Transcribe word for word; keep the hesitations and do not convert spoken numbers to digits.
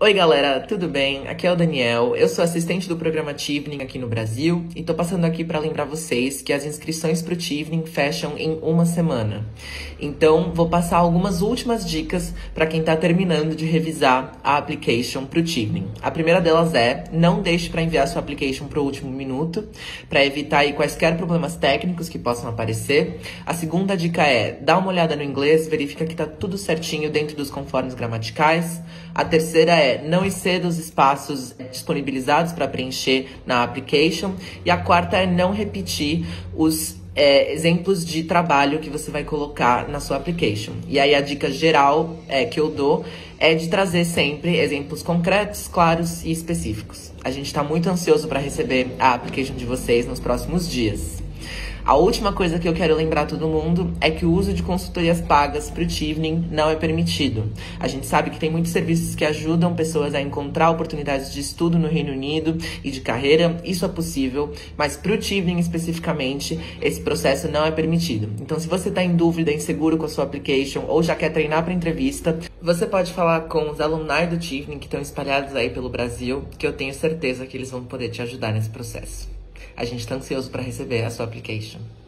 Oi galera, tudo bem? Aqui é o Daniel, eu sou assistente do programa Tivning aqui no Brasil e tô passando aqui para lembrar vocês que as inscrições pro Tivning fecham em uma semana. Então vou passar algumas últimas dicas para quem tá terminando de revisar a application pro Tivning. A primeira delas é, não deixe para enviar sua application pro último minuto, para evitar aí quaisquer problemas técnicos que possam aparecer. A segunda dica é, dá uma olhada no inglês, verifica que tá tudo certinho dentro dos conformes gramaticais. A terceira é, não exceda os espaços disponibilizados para preencher na application. E a quarta é não repetir os é, exemplos de trabalho que você vai colocar na sua application. E aí a dica geral é, que eu dou é de trazer sempre exemplos concretos, claros e específicos. A gente está muito ansioso para receber a application de vocês nos próximos dias. A última coisa que eu quero lembrar todo mundo é que o uso de consultorias pagas para o Tivning não é permitido. A gente sabe que tem muitos serviços que ajudam pessoas a encontrar oportunidades de estudo no Reino Unido e de carreira, isso é possível, mas para o Tivning especificamente, esse processo não é permitido. Então, se você está em dúvida, inseguro com a sua application ou já quer treinar para entrevista, você pode falar com os alumni do Tivning que estão espalhados aí pelo Brasil, que eu tenho certeza que eles vão poder te ajudar nesse processo. A gente está ansioso para receber a sua application.